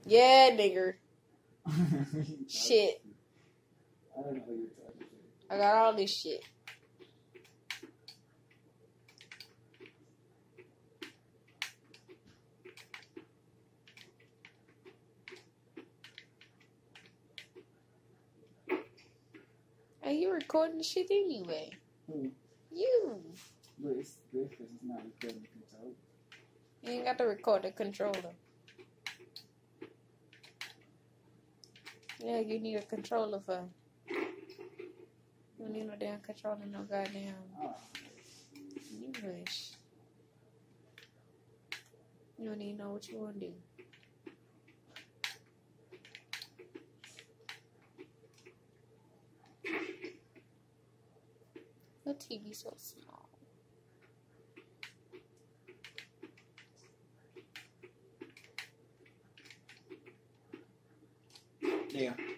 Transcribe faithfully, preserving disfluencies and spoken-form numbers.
Yeah, nigger. Shit. I don't know what you're talking about. I got all this shit. Hey, you recording the shit anyway. Who? You. But it's good because it's not recording the control. You ain't got to record the controller. Yeah, you need a controller for. You don't need no damn controller, no goddamn Oh. English. You don't even know what you want to do. The T V so small. Yeah.